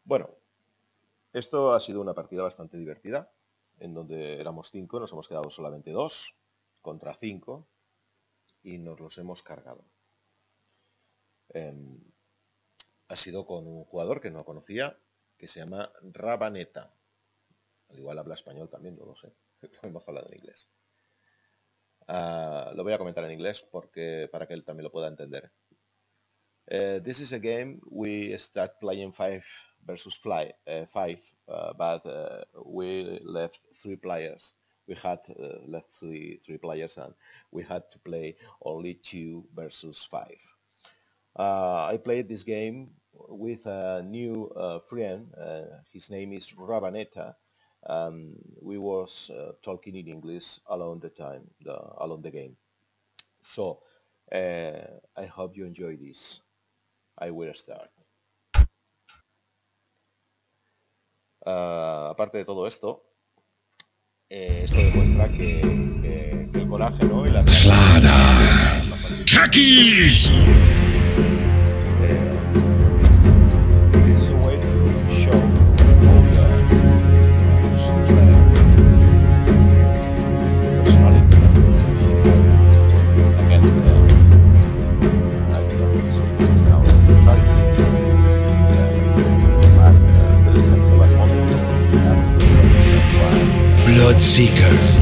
Bueno, esto ha sido una partida bastante divertida, en donde éramos 5, nos hemos quedado solamente 2 contra 5 y nos los hemos cargado. Ha sido con un jugador que no conocía, que se llama Rabaneta. Al igual habla español también, no lo sé. Hemos hablado en inglés. Lo voy a comentar en inglés para que él también lo pueda entender. This is a game we start playing 5 versus 5, but we left 3 players. We had left three players, and we had to play only 2 versus 5. I played this game with a new friend. His name is Rabaneta. We was talking in English along the game. So I hope you enjoy this. I will start. Aparte de todo esto, esto demuestra que el coraje, ¿no? Y las Takis! This is a way to show Bloodseekers.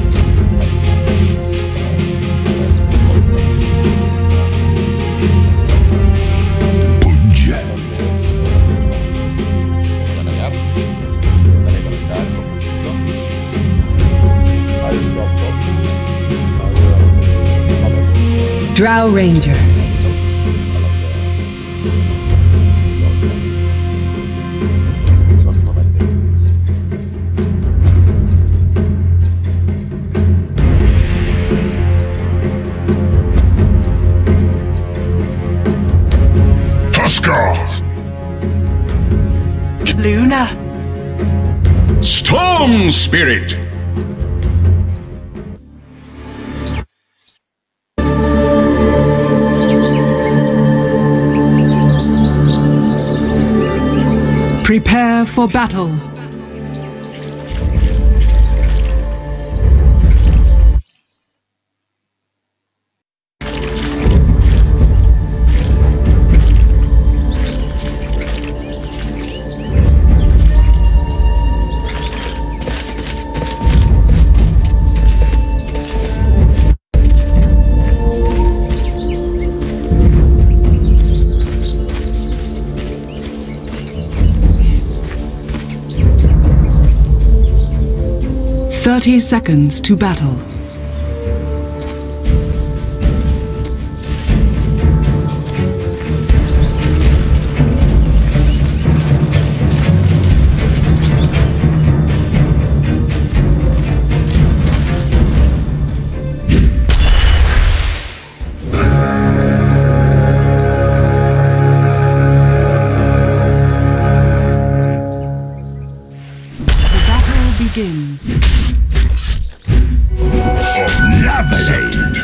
Drow Ranger. Tusker. Luna. Storm Spirit. Prepare for battle. Thirty seconds to battle. The battle begins. Lavated.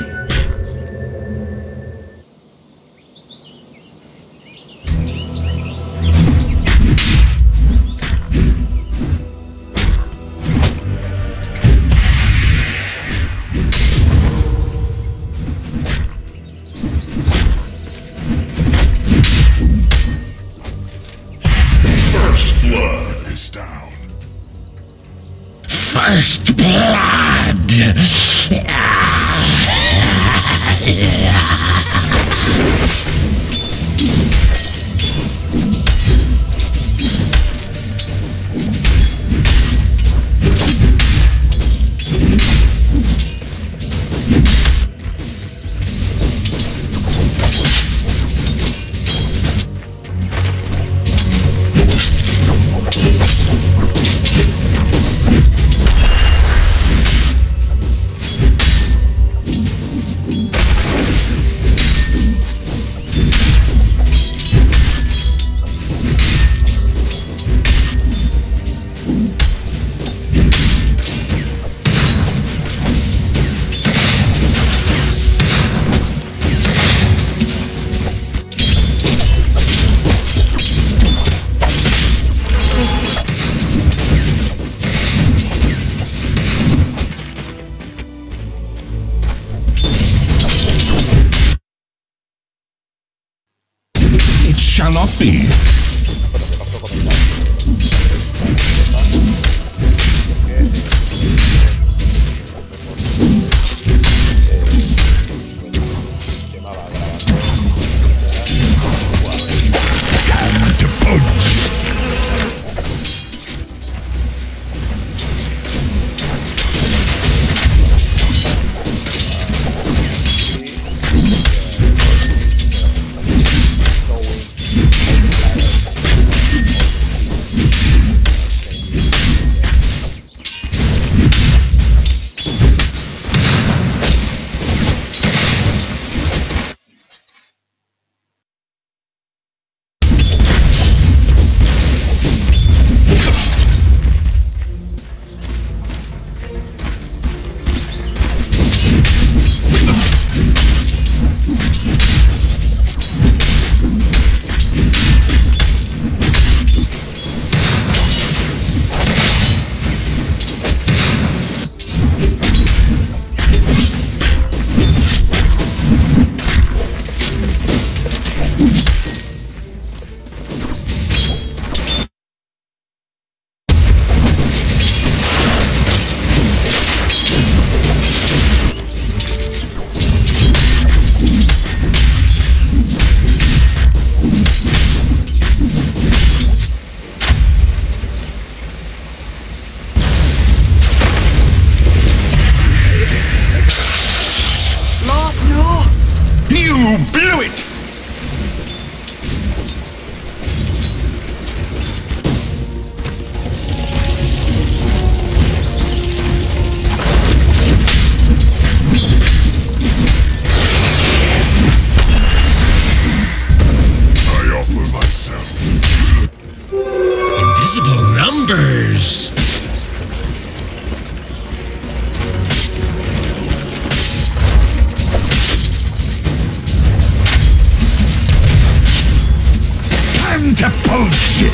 First blood is down. First blood. shall not be. Time to punch. You blew it! I offer myself. Invisible numbers! Time to bullshit!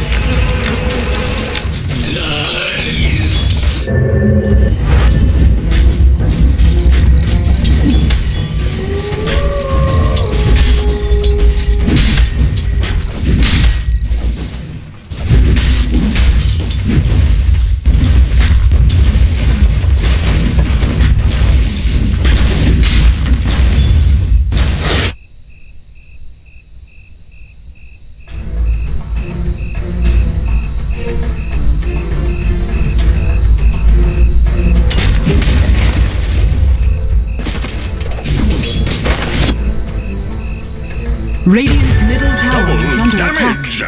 Radiant's middle tower is under attack. Damage!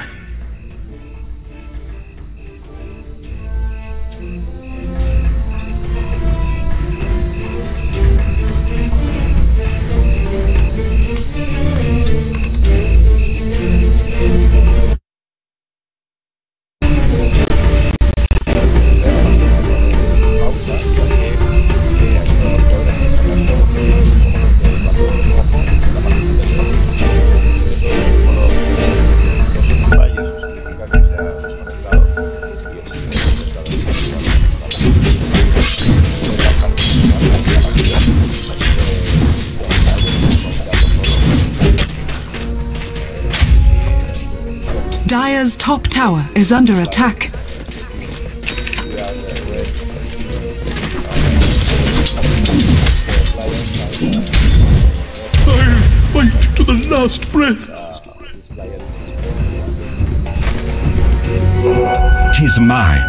Dire's top tower is under attack. I'll fight to the last breath. 'Tis mine.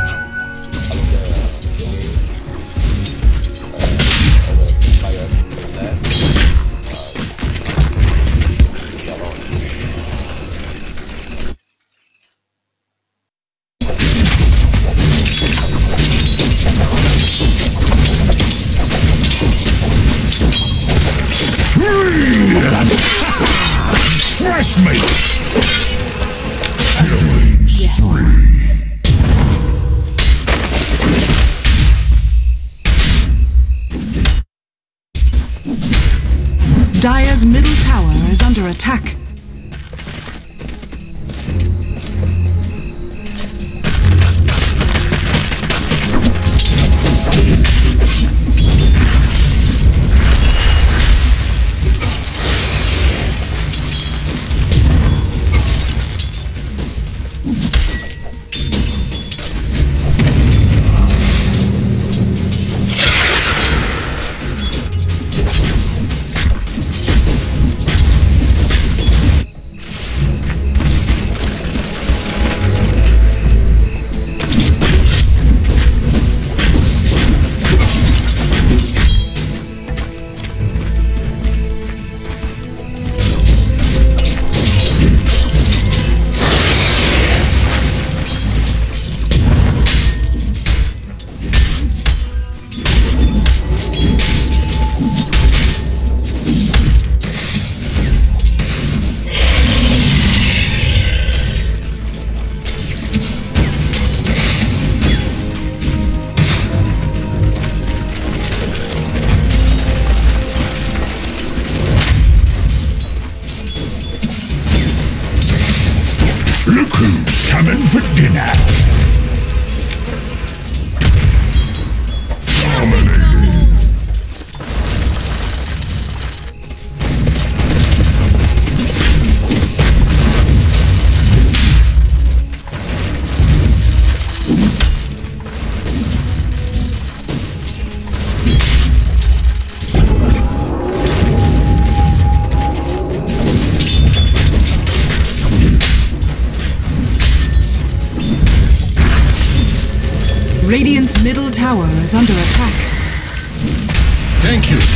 Crush me! Killing spree. Dire's middle tower is under attack. Look who's coming for dinner. Dominating. Radiant's middle tower is under attack. Thank you.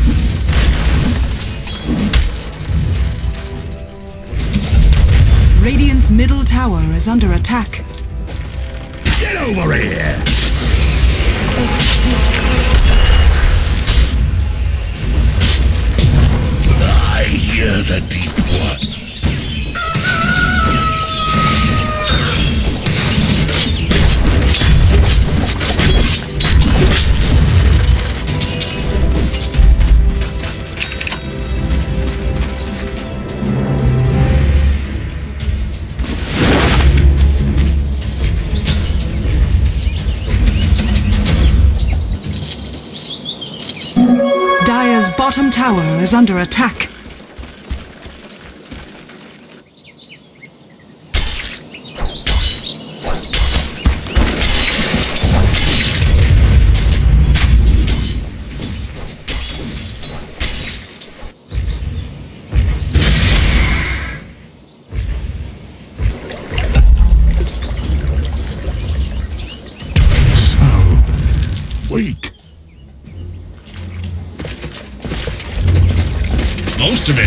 Radiant's middle tower is under attack. Get over here! I hear the deep ones. Dire's bottom tower is under attack. Weak. Most of it.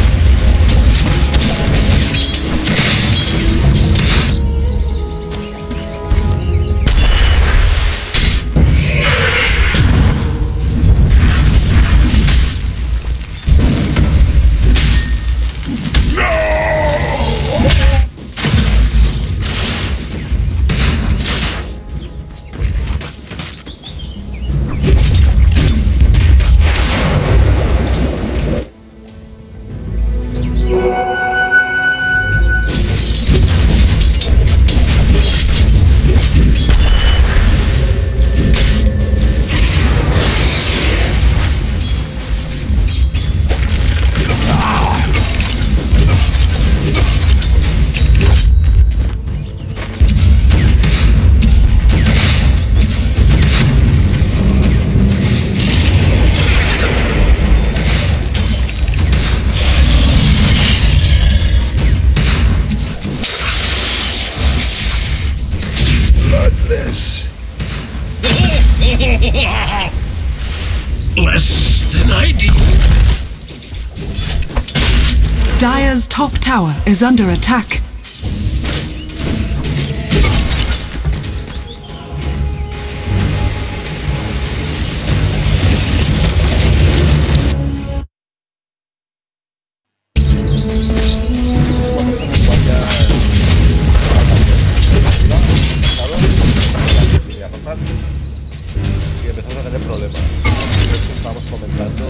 Less than ideal. Dire's top tower is under attack. Y empezamos a tener problemas. Estamos comentando.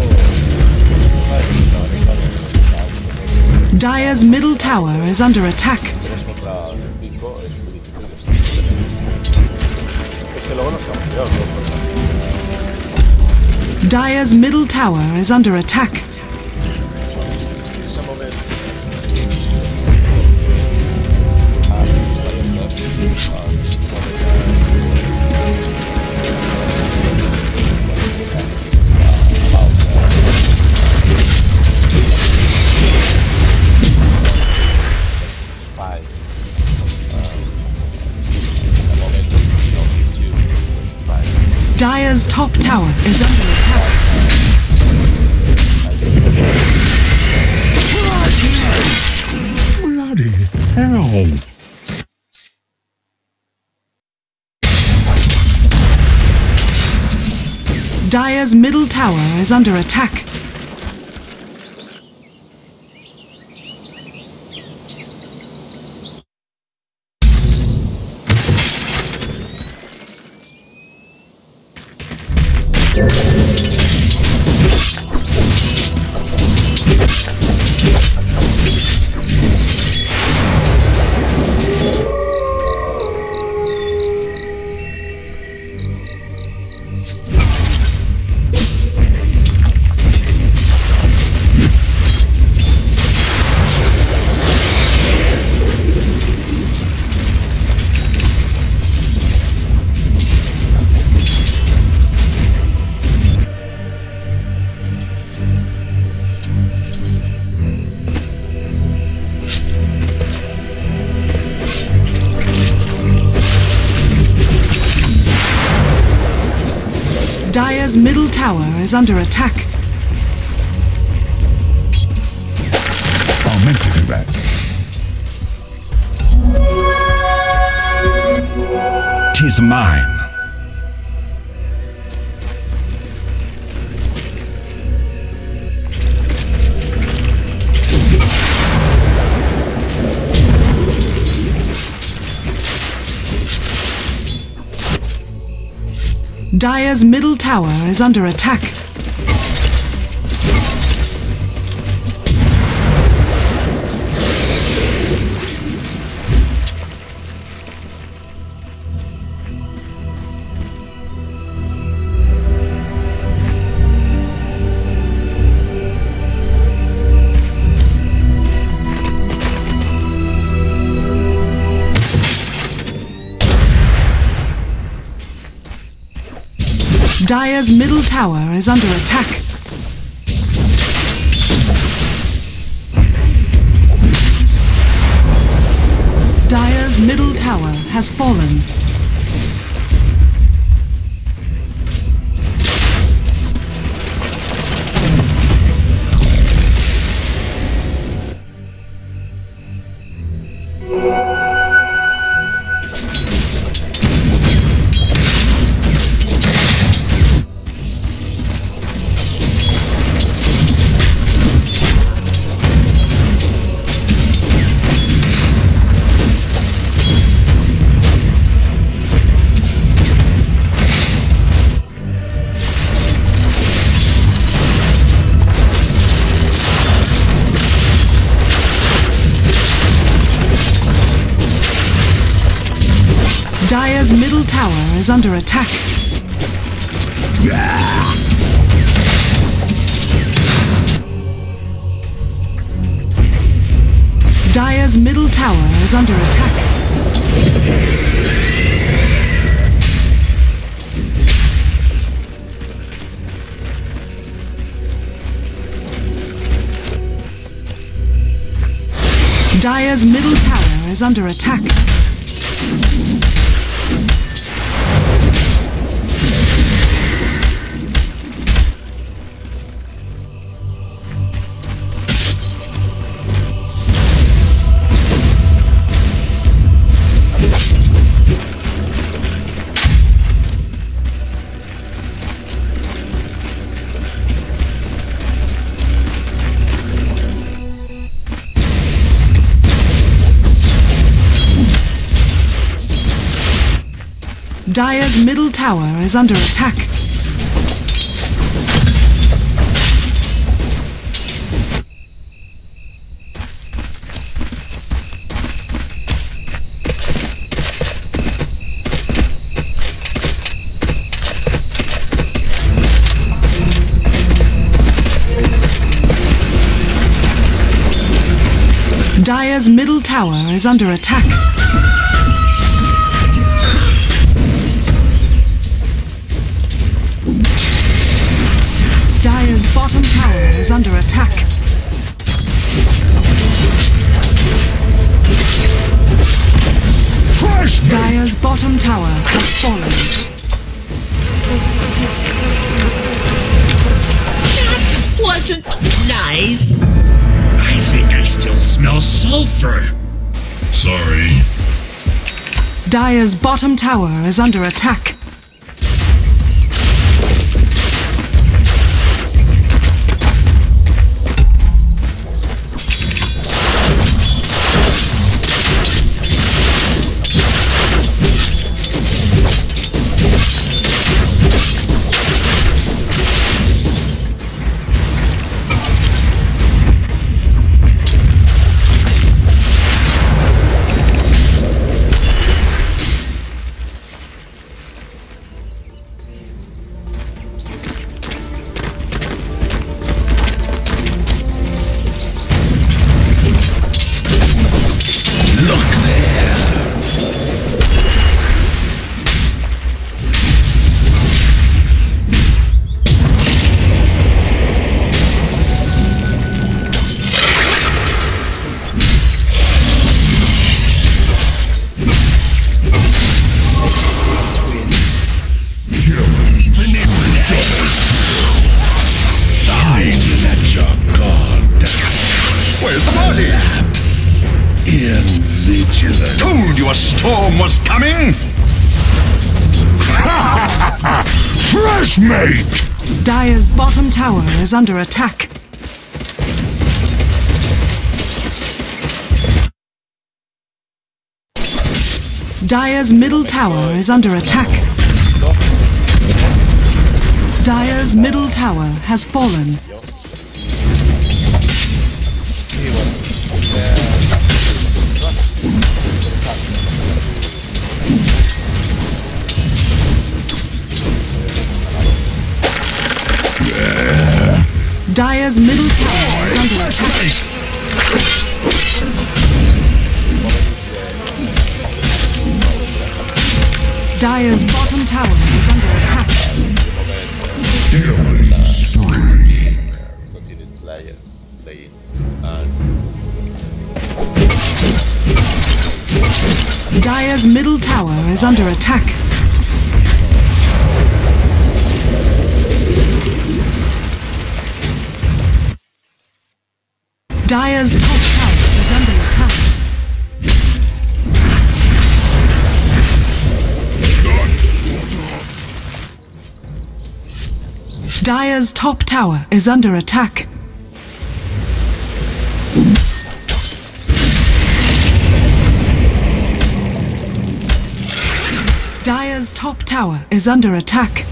Dire's middle tower is under attack. 3 contra 5 es muy difícil. Es que luego nos quedamos peor, ¿no? Dire's middle tower is under attack. Ese momento. Dire's top tower is under attack. Bloody hell. Dire's middle tower is under attack. Dire's middle tower is under attack. I meant to do that. Tis mine. Dire's middle tower is under attack. Dire's middle tower is under attack. Dire's middle tower has fallen. Dire's middle tower is under attack. Dire's middle tower is under attack. Dire's middle tower is under attack. Dire's middle tower is under attack. Dire's middle tower is under attack. Dire's bottom tower is under attack. Dire's bottom tower has fallen. That wasn't nice. I think I still smell sulfur. Sorry. Dire's bottom tower is under attack. Told you a storm was coming! Fresh mate! Dire's bottom tower is under attack. Dire's middle tower is under attack. Dire's middle tower has fallen. Dire's middle tower is under attack. Dire's bottom tower is under attack. Continue playing. Dire's middle tower is under attack. Dire's top tower is under attack. Dire's top tower is under attack. Dire's top tower is under attack.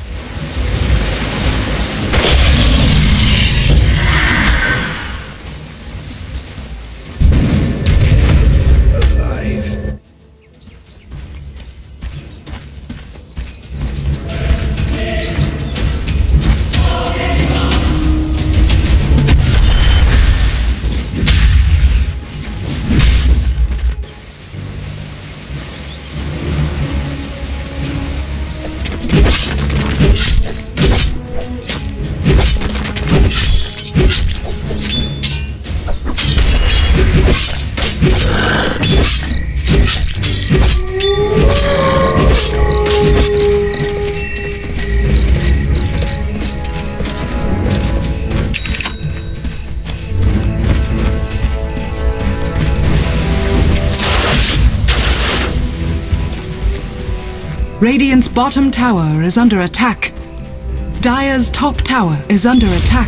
Radiant's bottom tower is under attack. Dire's top tower is under attack.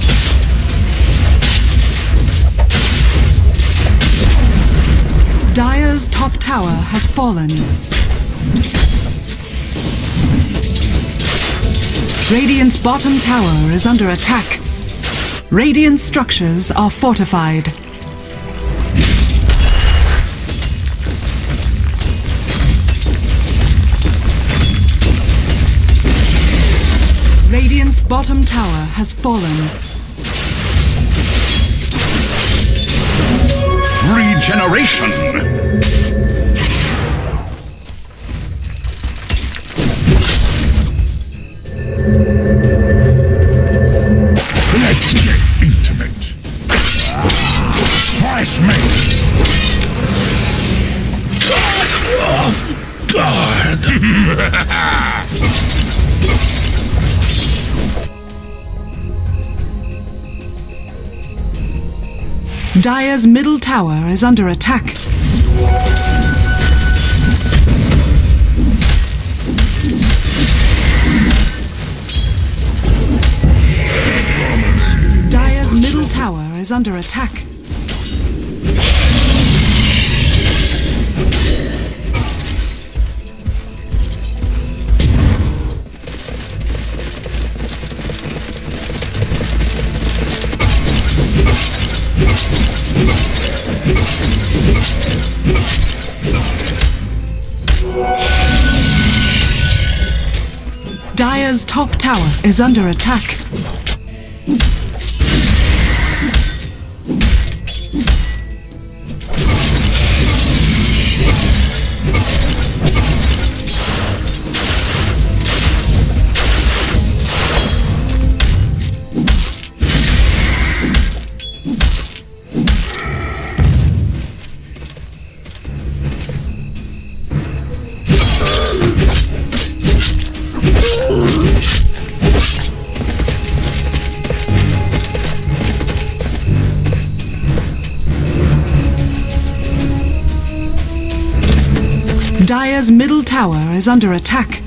Dire's top tower has fallen. Radiant's bottom tower is under attack. Radiant structures are fortified. Radiant's bottom tower has fallen. Regeneration! Let's get intimate. Fresh mate! God! Dire's middle tower is under attack. Dire's middle tower is under attack. Dire's top tower is under attack. Dire's middle tower is under attack.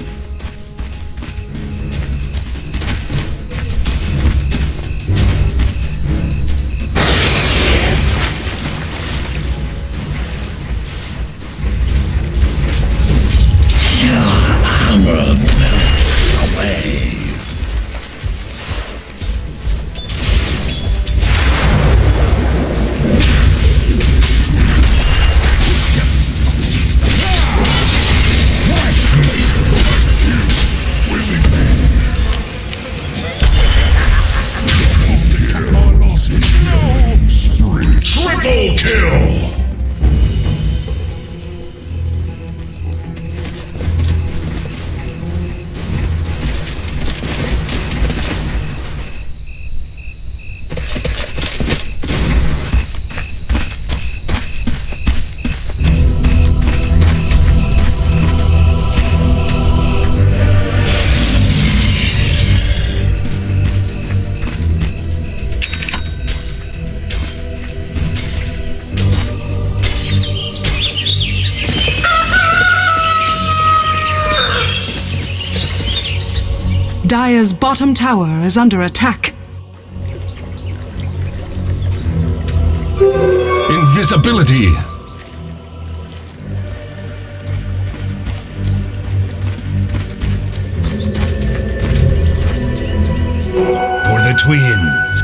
Triple kill! Dire's bottom tower is under attack. Invisibility! For the twins!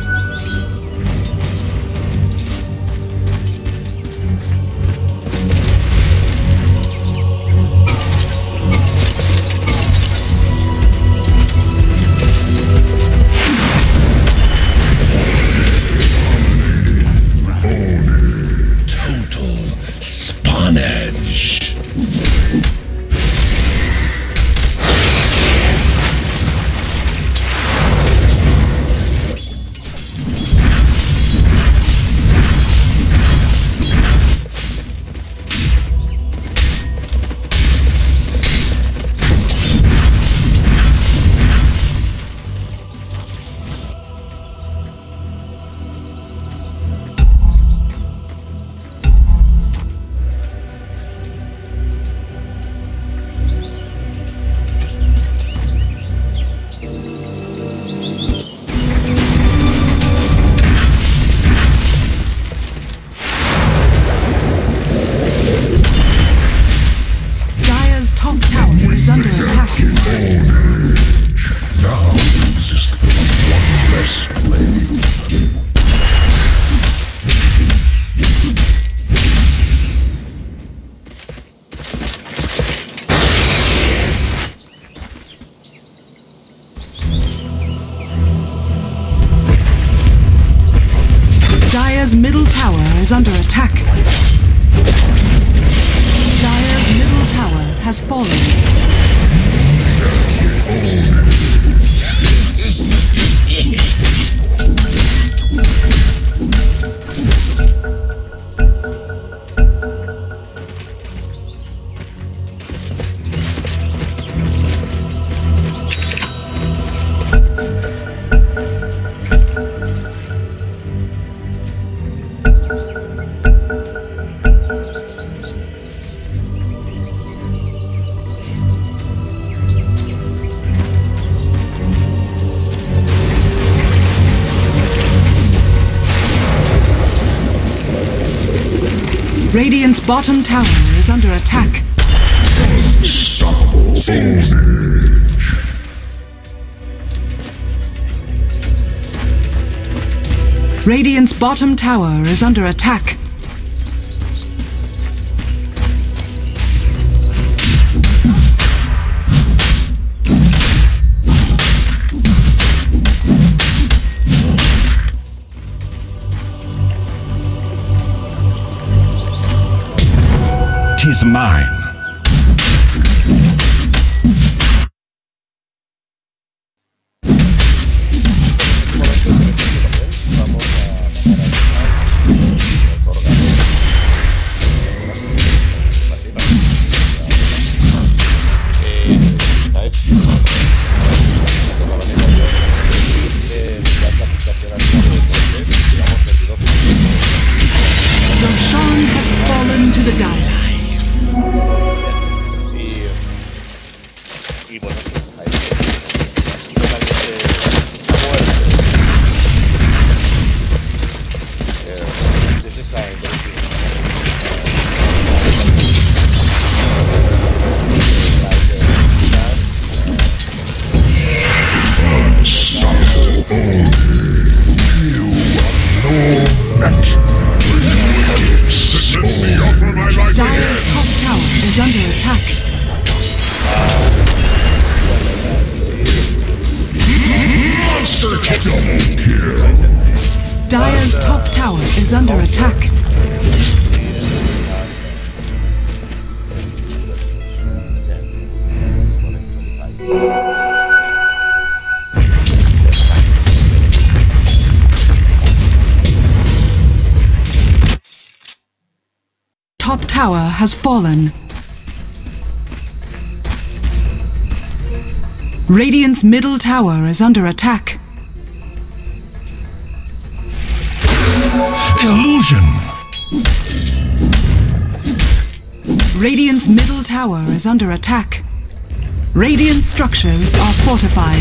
Dire's middle tower is under attack. Dire's middle tower has fallen. Radiant's bottom tower is under attack. Unstoppable ownage. Radiant's bottom tower is under attack. Tis mine. Roshan has fallen to the Dire. is under attack. Monster kill. Dire's top tower is under attack. Top tower has fallen. Radiant's middle tower is under attack. Illusion. Radiant's middle tower is under attack. Radiant structures are fortified.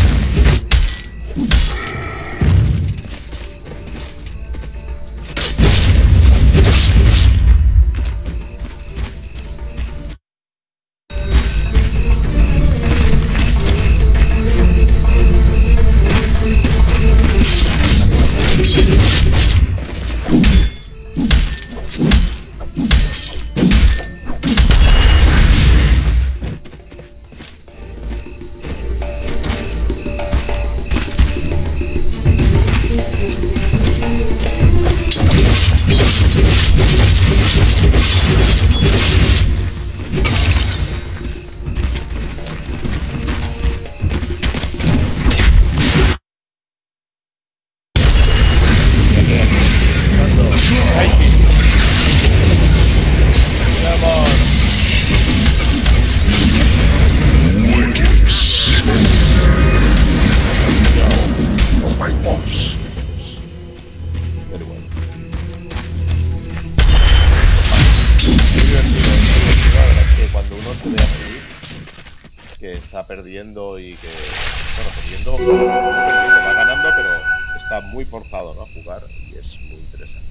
Perdiendo y que, bueno, perdiendo, va ganando, pero está muy forzado, ¿no?, a jugar y es muy interesante.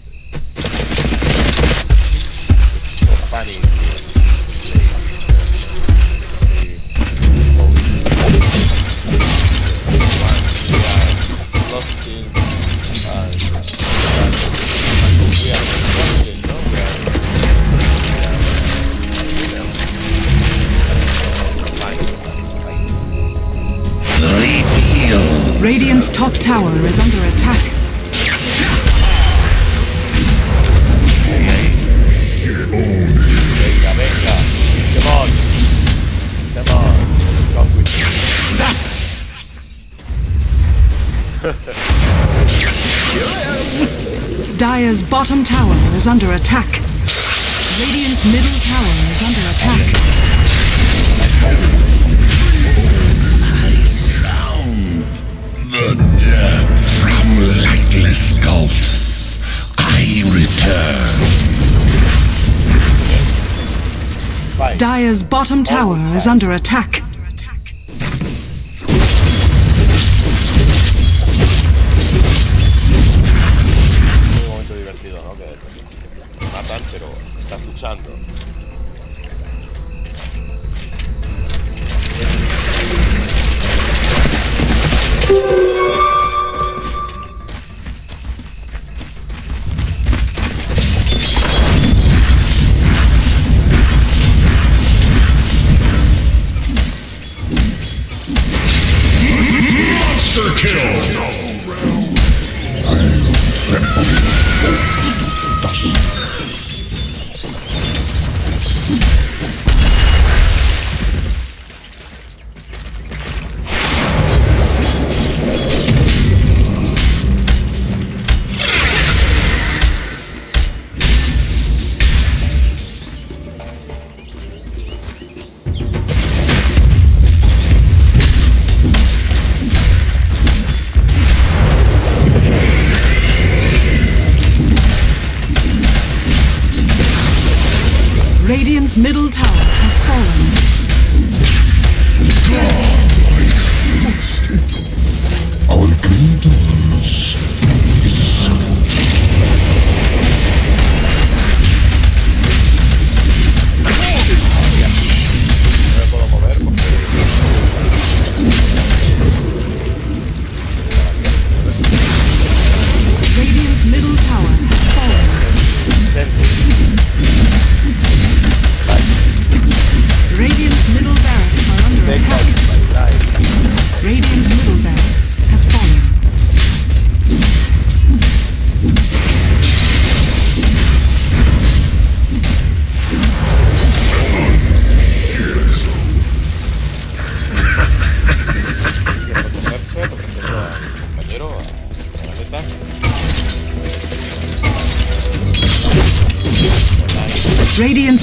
Es panic. Radiant's top tower is under attack. Venga, venga. Come on. Come on. Come with me. Dire's bottom tower is under attack. Radiant's middle tower is under attack. The dead from lightless gulfs, I return. Dire's bottom tower is under attack. Un momento divertido, ¿no? Que matan, pero estás luchando. Monster kill. Radiant's middle tower has fallen. Our grievance is No me puedo mover porque... Radiant's middle tower has fallen.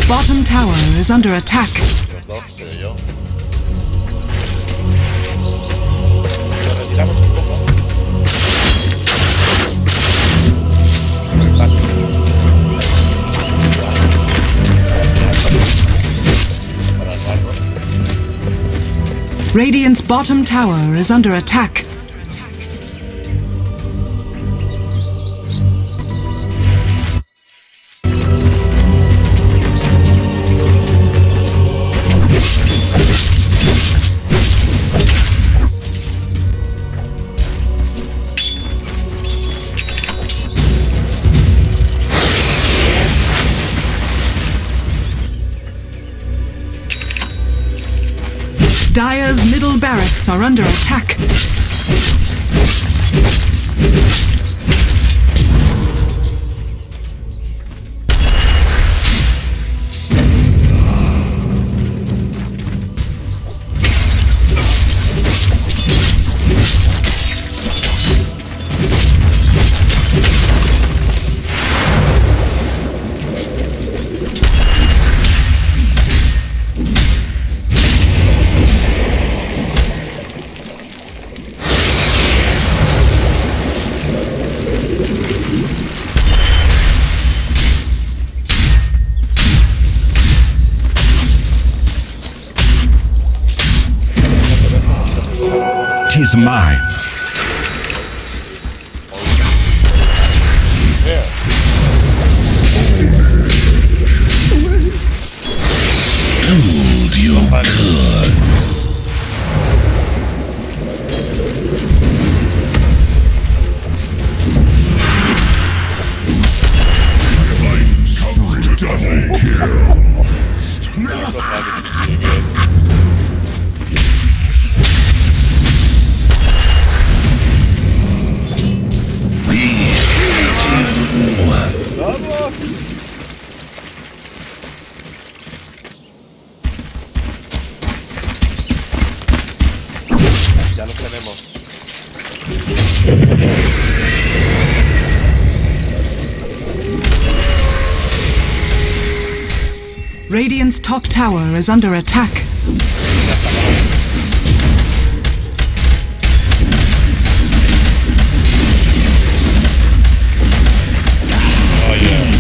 bottom tower is under attack. Los dos, creo yo. Nos retiramos un poco. Para el barro. Radiant's bottom tower is under attack. Dire's middle barracks are under attack. Tis mine. There. Fooled you good. Eso Double kill. está bien. ¡Vamos! Ya los tenemos. Radiant's top tower is under attack. Oh yeah.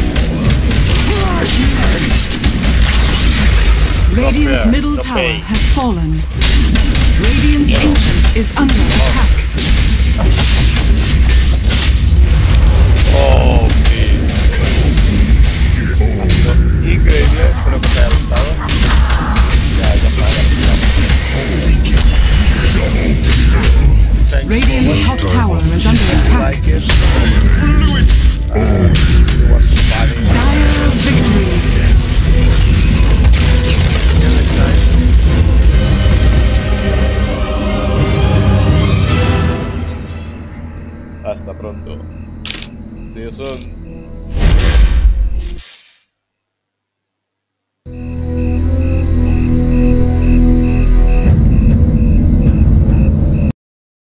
Radiant's fair, middle not tower fair. has fallen. Radiant's ancient is under attack. Oh, please. Ha sido increíble, espero que te haya gustado. Ya está, ya. Radiant's top tower is under attack. Like it. Dire victory. Hasta pronto. See you soon.